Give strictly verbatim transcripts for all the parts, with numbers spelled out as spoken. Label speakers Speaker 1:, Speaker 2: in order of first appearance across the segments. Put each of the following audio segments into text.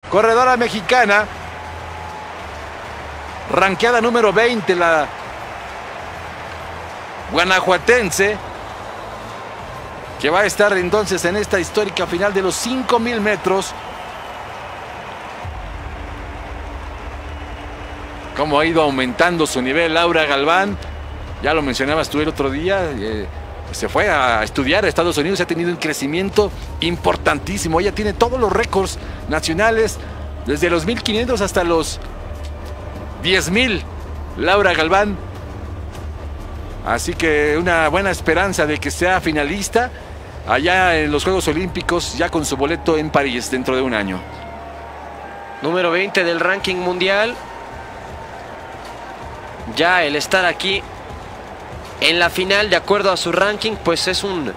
Speaker 1: corredora mexicana, ranqueada número veinte, la guanajuatense, que va a estar entonces en esta histórica final de los cinco mil metros. Cómo ha ido aumentando su nivel Laura Galván. Ya lo mencionabas tú el otro día. Eh, se fue a estudiar a Estados Unidos. Ha tenido un crecimiento importantísimo. Ella tiene todos los récords nacionales, desde los mil quinientos hasta los diez mil. Laura Galván. Así que una buena esperanza de que sea finalista allá en los Juegos Olímpicos, ya con su boleto en París dentro de un año.
Speaker 2: Número veinte del ranking mundial. Ya el estar aquí en la final de acuerdo a su ranking, pues es un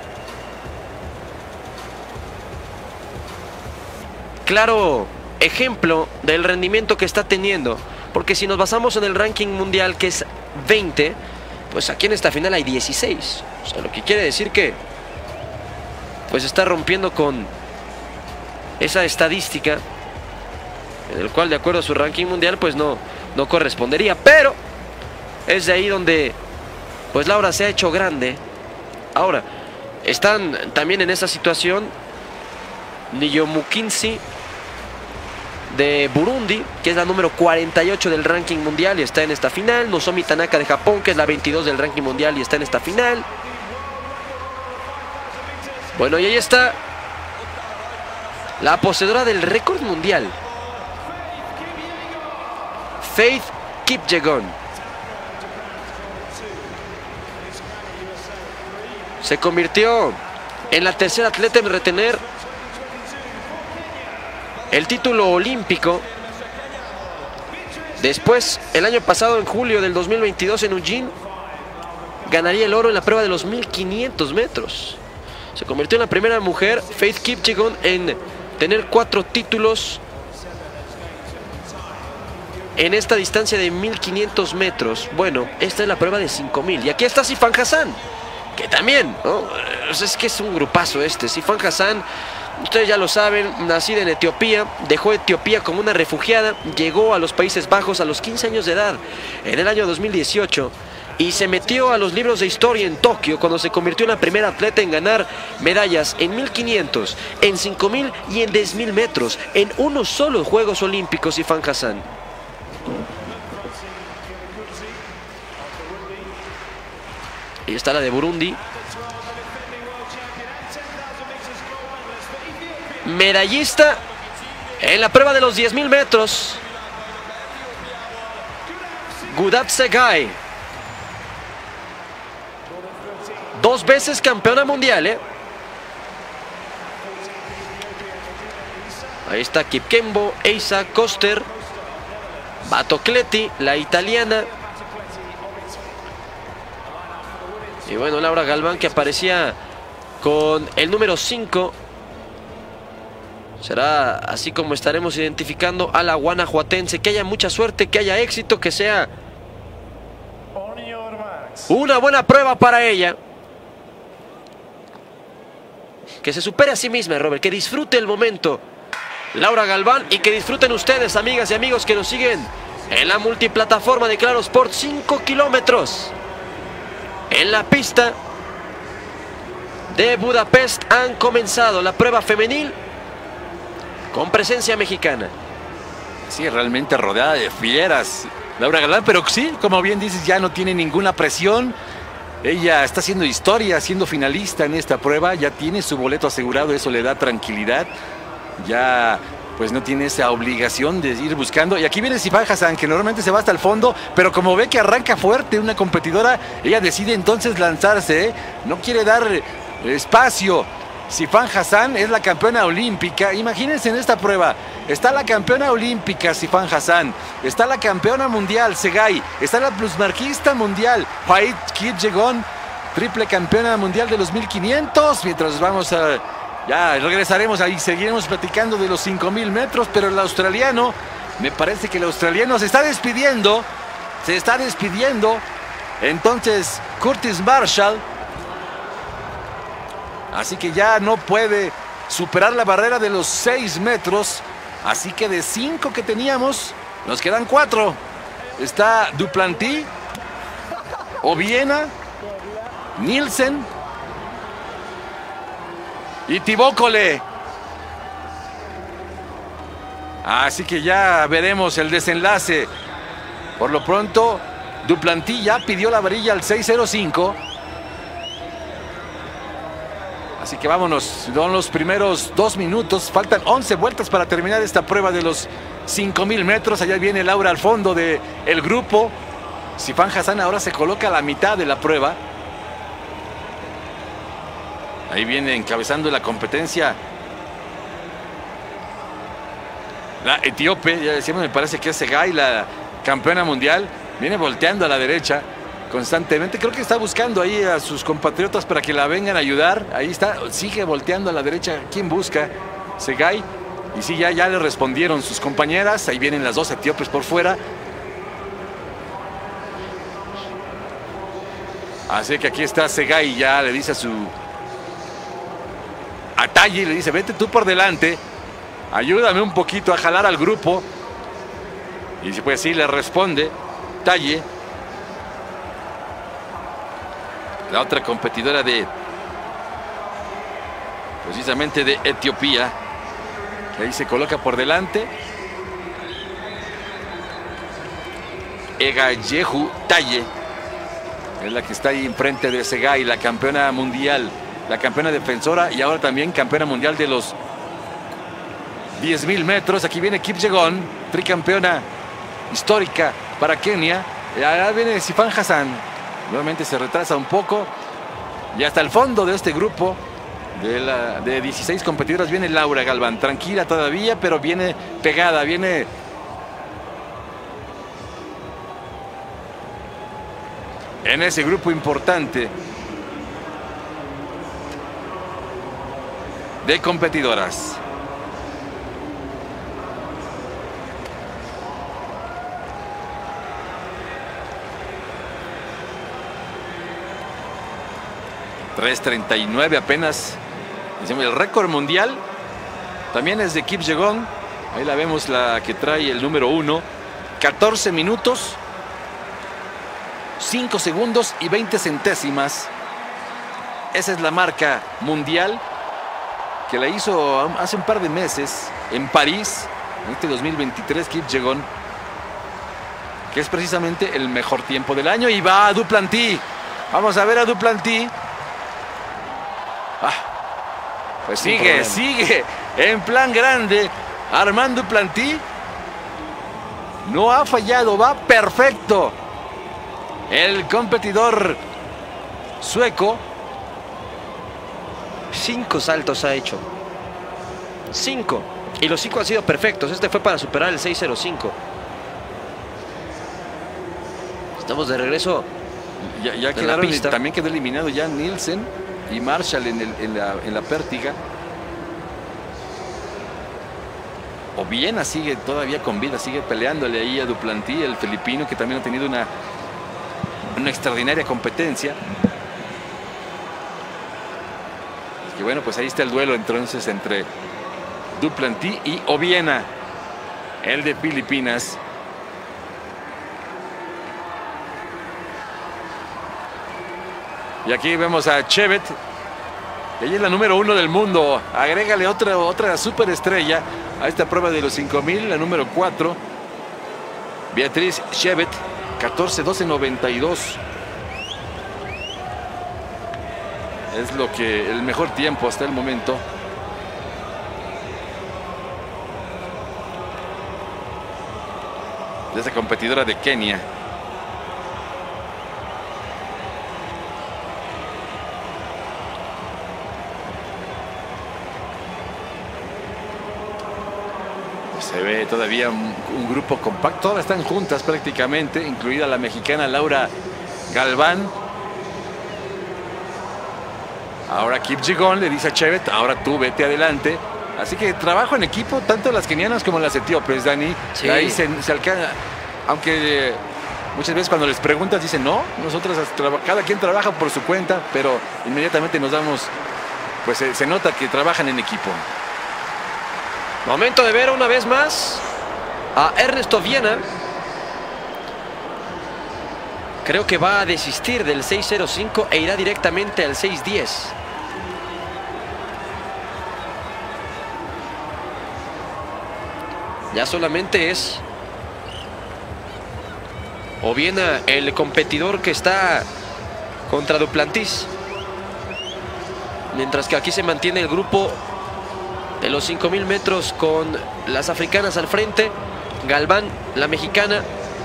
Speaker 2: claro ejemplo del rendimiento que está teniendo. Porque si nos basamos en el ranking mundial, que es veinte, pues aquí en esta final hay dieciséis. O sea, lo que quiere decir que pues está rompiendo con esa estadística, en el cual de acuerdo a su ranking mundial pues no, no correspondería. Pero es de ahí donde pues Laura se ha hecho grande. Ahora, están también en esa situación Niyomukinsi de Burundi, que es la número cuarenta y ocho del ranking mundial y está en esta final. Nozomi Tanaka de Japón, que es la veintidós del ranking mundial y está en esta final. Bueno, y ahí está la poseedora del récord mundial, Faith Kipyegon. Se convirtió en la tercera atleta en retener el título olímpico. Después, el año pasado, en julio del dos mil veintidós, en Eugene, ganaría el oro en la prueba de los mil quinientos metros. Se convirtió en la primera mujer, Faith Kipyegon, en tener cuatro títulos en esta distancia de mil quinientos metros. Bueno, esta es la prueba de cinco mil. Y aquí está Sifan Hassan, que también, ¿no? Es que es un grupazo este. Sifan Hassan, ustedes ya lo saben, nacida en Etiopía, dejó Etiopía como una refugiada, llegó a los Países Bajos a los quince años de edad, en el año dos mil dieciocho, y se metió a los libros de historia en Tokio cuando se convirtió en la primera atleta en ganar medallas en mil quinientos, en cinco mil y en diez mil metros, en unos solos Juegos Olímpicos. Sifan Hassan. Y está la de Burundi. Medallista en la prueba de los diez mil metros, Gudatse Gai. Dos veces campeona mundial, ¿eh? Ahí está Kipkembo, Eisa Koster, Batocletti, la italiana. Y bueno, Laura Galván, que aparecía con el número cinco. Será así como estaremos identificando a la guanajuatense. Que haya mucha suerte, que haya éxito, que sea una buena prueba para ella. Que se supere a sí misma, Robert. Que disfrute el momento Laura Galván y que disfruten ustedes, amigas y amigos que nos siguen en la multiplataforma de Claro Sport. Cinco kilómetros en la pista de Budapest han comenzado la prueba femenil con presencia mexicana.
Speaker 1: Sí, realmente rodeada de fieras Laura Galván, pero sí, como bien dices, ya no tiene ninguna presión. Ella está haciendo historia, siendo finalista en esta prueba, ya tiene su boleto asegurado, eso le da tranquilidad. Ya pues no tiene esa obligación de ir buscando. Y aquí viene Sifan Hassan, que normalmente se va hasta el fondo, pero como ve que arranca fuerte una competidora, ella decide entonces lanzarse, ¿eh? No quiere dar espacio. Sifan Hassan es la campeona olímpica. Imagínense en esta prueba. Está la campeona olímpica Sifan Hassan. Está la campeona mundial Tsegay. Está la plusmarquista mundial Faith Kipyegon. Triple campeona mundial de los mil quinientos. Mientras vamos a... Ya regresaremos ahí. Seguiremos platicando de los cinco mil metros. Pero el australiano... Me parece que el australiano se está despidiendo. Se está despidiendo. Entonces Curtis Marshall... Así que ya no puede superar la barrera de los seis metros. Así que de cinco que teníamos, nos quedan cuatro. Está Duplantis, Obiena, Nielsen y Tibócole. Así que ya veremos el desenlace. Por lo pronto, Duplantis ya pidió la varilla al seis cero cinco. Así que vámonos, son los primeros dos minutos. Faltan once vueltas para terminar esta prueba de los cinco mil metros. Allá viene Laura al fondo del grupo. Sifan Hassan ahora se coloca a la mitad de la prueba. Ahí viene encabezando la competencia la etíope, ya decíamos, me parece que es Tsegay, la campeona mundial. Viene volteando a la derecha constantemente. Creo que está buscando ahí a sus compatriotas para que la vengan a ayudar. Ahí está, sigue volteando a la derecha. ¿Quién busca? Tsegay. Y sí, ya, ya le respondieron sus compañeras. Ahí vienen las dos etíopes por fuera. Así que aquí está Tsegay, ya le dice a su a Talle, le dice, vete tú por delante, ayúdame un poquito a jalar al grupo. Y pues sí, le responde Talle, la otra competidora de precisamente de Etiopía, que ahí se coloca por delante. Egayehu Talle es la que está ahí enfrente de Tsegay, la campeona mundial, la campeona defensora y ahora también campeona mundial de los diez mil metros. Aquí viene Kipyegon, tricampeona histórica para Kenia. Y ahora viene Sifan Hassan. Nuevamente se retrasa un poco. Y hasta el fondo de este grupo de, la, de dieciséis competidoras viene Laura Galván. Tranquila todavía, pero viene pegada, viene en ese grupo importante de competidoras. tres treinta y nueve apenas. El récord mundial también es de Kipyegon. Ahí la vemos, la que trae el número uno. catorce minutos, cinco segundos y veinte centésimas. Esa es la marca mundial que la hizo hace un par de meses en París, en este dos mil veintitrés, Kipyegon, que es precisamente el mejor tiempo del año. Y va a Duplantis. Vamos a ver a Duplantis. Ah, pues sigue, sigue en plan grande. Armand Duplantis no ha fallado, va perfecto. El competidor sueco.
Speaker 2: Cinco saltos ha hecho. Cinco. Y los cinco han sido perfectos. Este fue para superar el seis cero cinco. Estamos de regreso.
Speaker 1: Ya, ya quedaron, también quedó eliminado ya Nielsen y Marshall en, el, en, la, en la pértiga. Obiena sigue todavía con vida, sigue peleándole ahí a Duplantis, el filipino, que también ha tenido una, una extraordinaria competencia. Y bueno, pues ahí está el duelo entonces entre Duplantis y Obiena, el de Filipinas. Y aquí vemos a Chebet. Ella es la número uno del mundo. Agrégale otra, otra superestrella a esta prueba de los cinco mil, la número cuatro. Beatriz Chebet, catorce doce noventa y dos. Es lo que el mejor tiempo hasta el momento. De esa competidora de Kenia. Se ve todavía un, un grupo compacto. Todas están juntas prácticamente, incluida la mexicana Laura Galván. Ahora Kipyegon le dice a Chebet, ahora tú vete adelante. Así que trabajo en equipo, tanto las kenianas como las etíopes, Dani. Sí. Ahí se, se alcanza, aunque eh, muchas veces cuando les preguntas dicen no, nosotros cada quien trabaja por su cuenta, pero inmediatamente nos damos, pues se, se nota que trabajan en equipo.
Speaker 2: Momento de ver una vez más a Ernesto Viana. Creo que va a desistir del seis cero cinco e irá directamente al seis diez. Ya solamente es o Viana el competidor que está contra Duplantis. Mientras que aquí se mantiene el grupo de los cinco mil metros con las africanas al frente. Galván, la mexicana,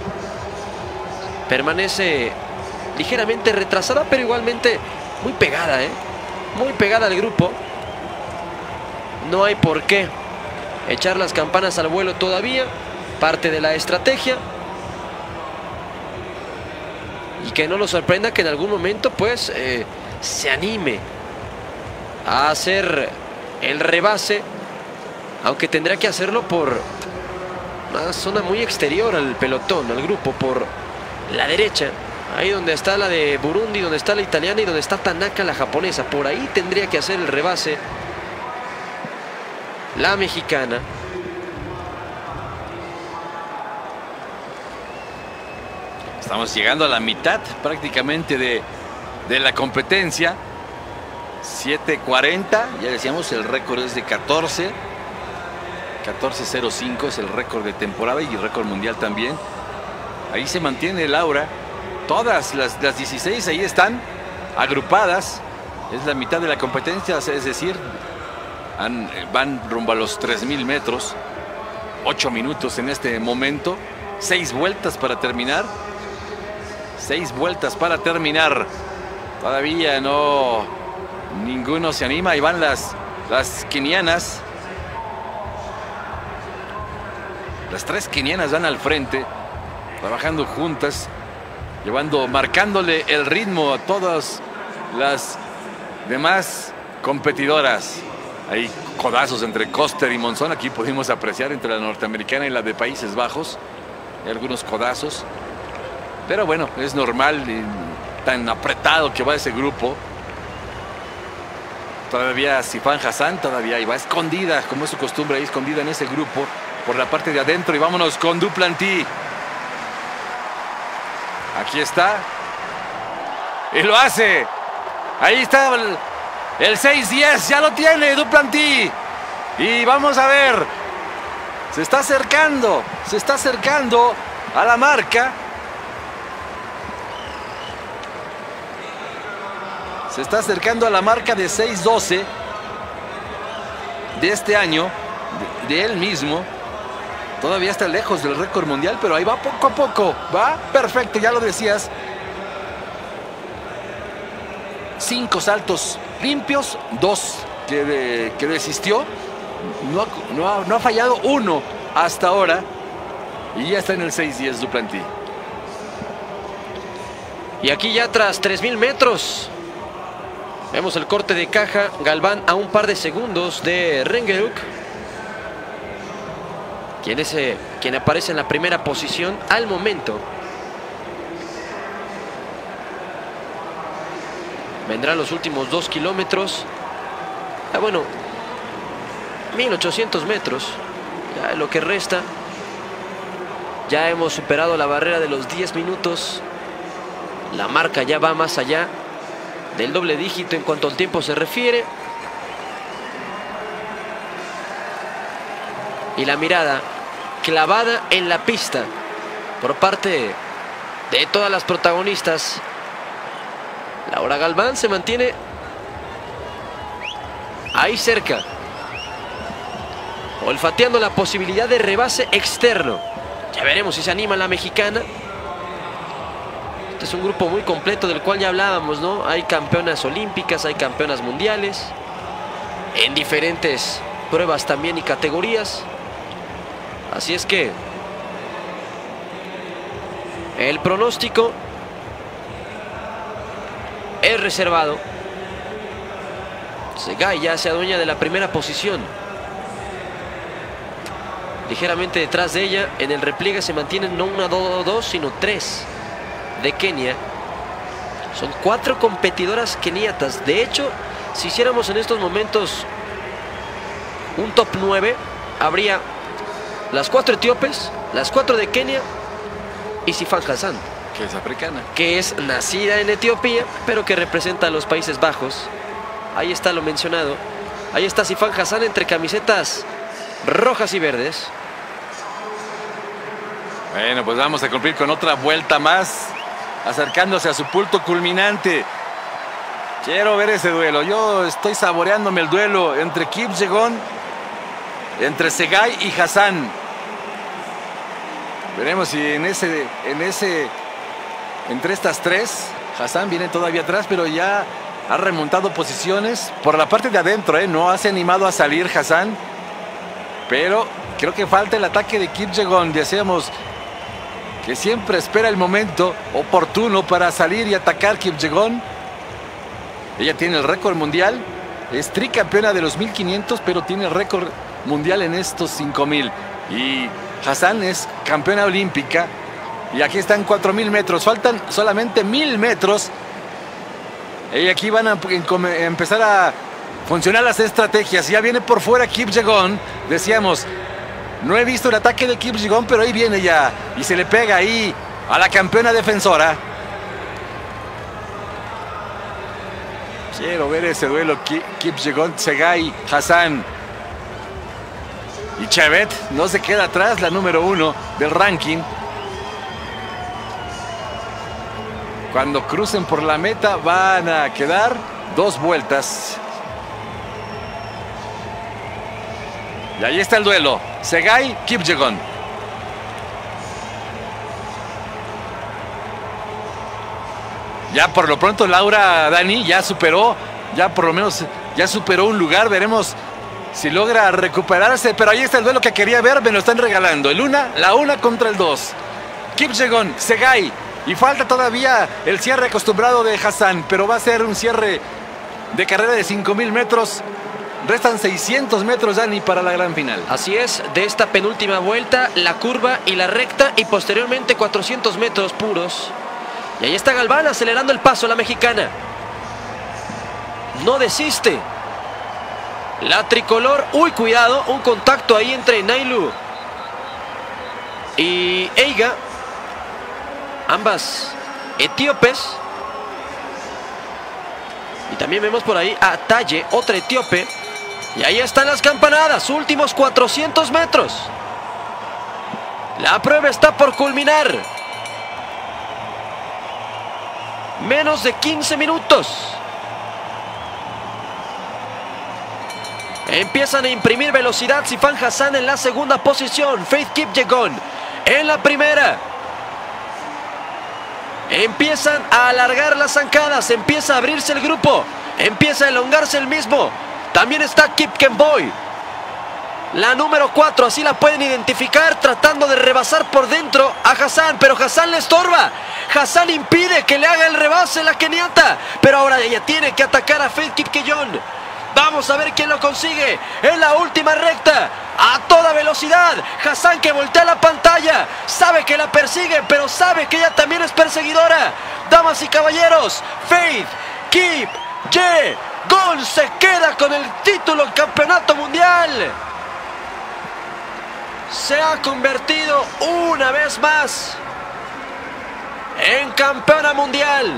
Speaker 2: permanece ligeramente retrasada, pero igualmente muy pegada, ¿eh? Muy pegada al grupo. No hay por qué echar las campanas al vuelo todavía. Parte de la estrategia. Y que no nos sorprenda que en algún momento pues eh, se anime a hacer el rebase, aunque tendrá que hacerlo por una zona muy exterior al pelotón, al grupo, por la derecha, ahí donde está la de Burundi, donde está la italiana y donde está Tanaka, la japonesa. Por ahí tendría que hacer el rebase la mexicana.
Speaker 1: Estamos llegando a la mitad prácticamente de, de la competencia. siete cuarenta, ya decíamos, el récord es de catorce. catorce cero cinco es el récord de temporada y el récord mundial también. Ahí se mantiene Laura. Todas las, las dieciséis ahí están agrupadas. Es la mitad de la competencia, es decir, han, van rumbo a los tres mil metros. ocho minutos en este momento. seis vueltas para terminar. seis vueltas para terminar. Todavía no... ninguno se anima. Ahí van las, las kenianas. Las tres kenianas van al frente, trabajando juntas, llevando, marcándole el ritmo a todas las demás competidoras. Hay codazos entre Koster y Monzón. Aquí pudimos apreciar entre la norteamericana y la de Países Bajos. Hay algunos codazos. Pero bueno, es normal, y tan apretado que va ese grupo. Todavía Sifan Hassan todavía iba escondida, como es su costumbre, ahí escondida en ese grupo por la parte de adentro. Y vámonos con Duplantis. Aquí está. Y lo hace. Ahí está el, el seis diez. Ya lo tiene Duplantis. Y vamos a ver. Se está acercando. Se está acercando a la marca. Se está acercando a la marca de seis doce de este año, de, de él mismo. Todavía está lejos del récord mundial, pero ahí va poco a poco. Va perfecto, ya lo decías. Cinco saltos limpios, dos que, de, que desistió. No ha, no, ha, no ha fallado uno hasta ahora. Y ya está en el seis diez Duplantis.
Speaker 2: Y aquí ya tras tres mil metros. Vemos el corte de caja. Galván a un par de segundos de Rengeruk, quien, es, eh, quien aparece en la primera posición al momento. Vendrán los últimos dos kilómetros. Ah, bueno, mil ochocientos metros. Ya lo que resta. Ya hemos superado la barrera de los diez minutos. La marca ya va más allá del doble dígito en cuanto al tiempo se refiere. Y la mirada clavada en la pista por parte de todas las protagonistas. Laura Galván se mantiene ahí cerca, olfateando la posibilidad de rebase externo. Ya veremos si se anima la mexicana. Este es un grupo muy completo del cual ya hablábamos, ¿no? Hay campeonas olímpicas, hay campeonas mundiales, en diferentes pruebas también y categorías. Así es que el pronóstico es reservado. Tsegay ya se adueña de la primera posición. Ligeramente detrás de ella, en el repliegue se mantienen no una, dos, dos, sino tres de Kenia. Son cuatro competidoras keniatas. De hecho, si hiciéramos en estos momentos un top nueve, habría las cuatro etíopes, las cuatro de Kenia y Sifan Hassan,
Speaker 1: que es africana,
Speaker 2: que es nacida en Etiopía, pero que representa a los Países Bajos. Ahí está lo mencionado. Ahí está Sifan Hassan entre camisetas rojas y verdes.
Speaker 1: Bueno, pues vamos a cumplir con otra vuelta más, acercándose a su punto culminante. Quiero ver ese duelo. Yo estoy saboreándome el duelo entre Kipyegon, entre Tsegay y Hassan. Veremos si en ese, en ese, entre estas tres, Hassan viene todavía atrás, pero ya ha remontado posiciones por la parte de adentro, ¿eh? No se ha animado a salir Hassan, pero creo que falta el ataque de Kipyegon. Decíamos que siempre espera el momento oportuno para salir y atacar Kipyegon. Ella tiene el récord mundial, es tricampeona de los mil quinientos, pero tiene el récord mundial en estos cinco mil. Y Hassan es campeona olímpica. Y aquí están cuatro mil metros, faltan solamente mil metros. Y aquí van a empezar a funcionar las estrategias. Ya viene por fuera Kipyegon. Decíamos, no he visto el ataque de Kipyegon, pero ahí viene ya. Y se le pega ahí a la campeona defensora. Quiero ver ese duelo, Kipyegon, Tsegay, Hassan. Y Chebet no se queda atrás, la número uno del ranking. Cuando crucen por la meta van a quedar dos vueltas. Y ahí está el duelo, Tsegay, Kipyegon. Ya por lo pronto Laura Dani ya superó, ya por lo menos ya superó un lugar. Veremos si logra recuperarse, pero ahí está el duelo que quería ver, me lo están regalando. El una, la una contra el dos. Kipyegon, Tsegay. Y falta todavía el cierre acostumbrado de Hassan, pero va a ser un cierre de carrera de cinco mil metros. Restan seiscientos metros, Dani, para la gran final.
Speaker 2: Así es, de esta penúltima vuelta, la curva y la recta, y posteriormente cuatrocientos metros puros. Y ahí está Galván acelerando el paso, la mexicana. No desiste. La tricolor, uy, cuidado, un contacto ahí entre Nailu y Eiga. Ambas etíopes. Y también vemos por ahí a Taye, otra etíope. Y ahí están las campanadas, últimos cuatrocientos metros. La prueba está por culminar. Menos de quince minutos. Empiezan a imprimir velocidad Sifan Hassan en la segunda posición. Faith Kipyegon en la primera. Empiezan a alargar las zancadas. Empieza a abrirse el grupo. Empieza a elongarse el mismo. También está Kipkemboi, la número cuatro, así la pueden identificar, tratando de rebasar por dentro a Hassan, pero Hassan le estorba. Hassan impide que le haga el rebase la keniata, pero ahora ella tiene que atacar a Faith Kipyegon. Vamos a ver quién lo consigue en la última recta, a toda velocidad. Hassan, que voltea la pantalla, sabe que la persigue, pero sabe que ella también es perseguidora. Damas y caballeros, Faith Kipyegon se queda con el título en campeonato mundial. Se ha convertido una vez más en campeona mundial.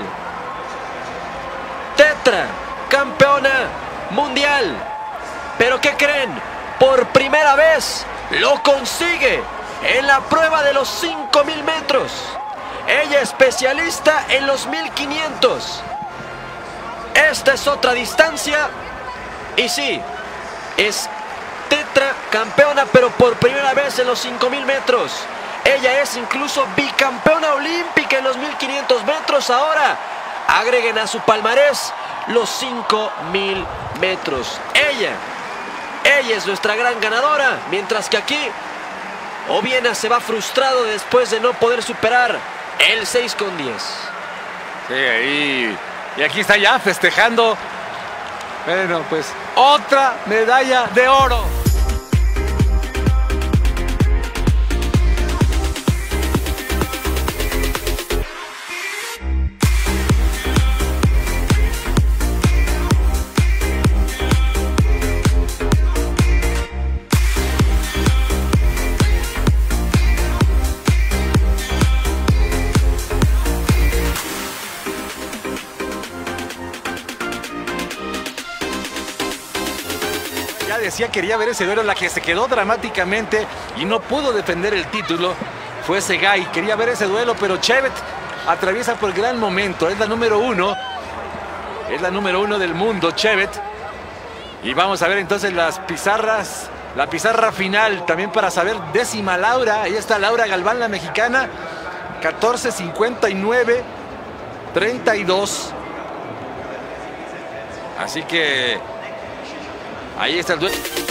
Speaker 2: Tetra campeona mundial. Pero ¿qué creen? Por primera vez lo consigue en la prueba de los cinco mil metros. Ella especialista en los mil quinientos. Esta es otra distancia. Y sí, es tetra campeona, pero por primera vez en los cinco mil metros. Ella es incluso bicampeona olímpica en los mil quinientos metros. Ahora agreguen a su palmarés los cinco mil metros. Ella, ella es nuestra gran ganadora. Mientras que aquí Obiena se va frustrado después de no poder superar el seis con diez.
Speaker 1: Sí, ahí. Y aquí está ya festejando. Bueno, pues otra medalla de oro. decía quería ver ese duelo, la que se quedó dramáticamente y no pudo defender el título fue Tsegay. Quería ver ese duelo, pero Chebet atraviesa por gran momento. Es la número uno. Es la número uno del mundo, Chebet. Y vamos a ver entonces las pizarras. La pizarra final también para saber décima Laura. Ahí está Laura Galván, la mexicana. catorce cincuenta y nueve treinta y dos. Así que ahí está el duelo.